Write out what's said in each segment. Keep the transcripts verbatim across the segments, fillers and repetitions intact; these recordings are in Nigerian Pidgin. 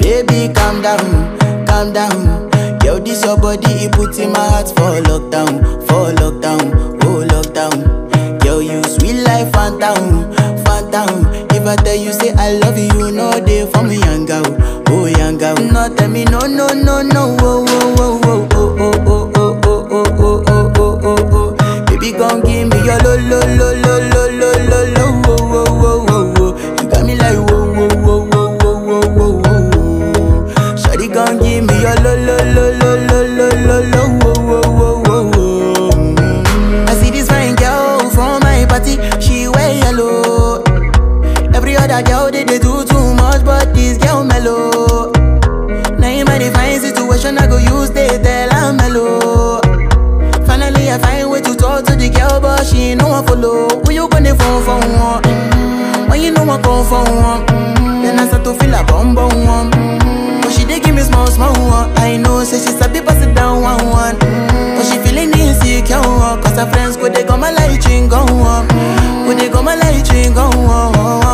Baby, calm down, calm down. Yo, this your body, it puts in my heart for lockdown, for lockdown, oh lockdown. Yo, you sweet life, phantom, phantom. If I tell you say I love you, you know they for me, young girl, oh young girl. No, tell me no, no, no, no, oh, oh, oh, oh, oh, oh, oh, oh, oh, oh, oh, oh, oh, oh. Baby, gon' give me your lo, lo, lo, lo, lo, lo, lo, lo, oh, oh, oh, oh, oh. You got me like whoa, whoa, whoa, whoa, whoa, whoa, whoa, whoa. Shawty gon' give me your lo, lo, lo, lo, lo, lo, lo, lo, oh, oh, oh, oh, oh. I see this fine girl from my party, she wear yellow. Every other girl they, they do too much, but this girl mellow. Now in my divine situation, I go use they tell I'm mellow. Finally, I find way to talk to the girl, but she ain't no one follow. Who you gonna phone for one? Mm-hmm. When you know I come for one, mm-hmm. Then I start to feel a bum bum one. Mm-hmm. But she dey give me small small one. I know, say she's a bit pass it down one one. Mm-hmm. But she feeling insecure, cause her friends go they go my light ring go on. Go they go my light ring go on.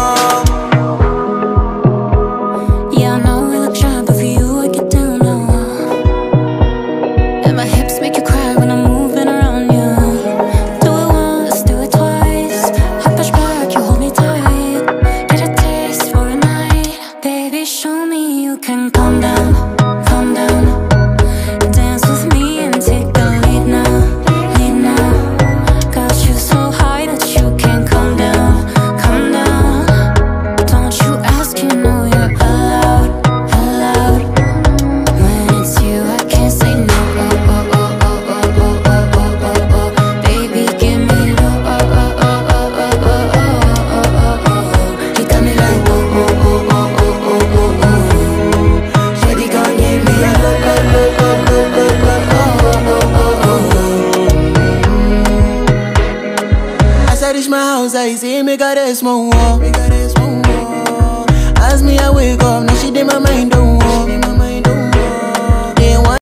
Yeah, I know we look shy, but for you I get down low. And my hips make you cry when I'm moving around you. Do it once, do it twice. I push back, you hold me tight. Get a taste for a night. Baby, show me you can calm down, calm down. Dance with me and take the lead now, lead now. Got you so high that you can't calm down, calm down. Don't you ask, you know you're allowed, allowed. When it's you, I can't say no. Oh, oh, oh, oh, oh, oh, oh, oh, oh, oh. Baby, give me low. Oh, oh, oh, oh, oh, oh, oh, oh, oh, oh. You got me like whoa, whoa, whoa, whoa, whoa, whoa, whoa, whoa. Shawty gon' give me a low, low, low, low, low, low, low, oh, oh, oh, oh. As I reach my house, I see me got a small wall. Me got a small wall. As me I wake up, now she did my mind.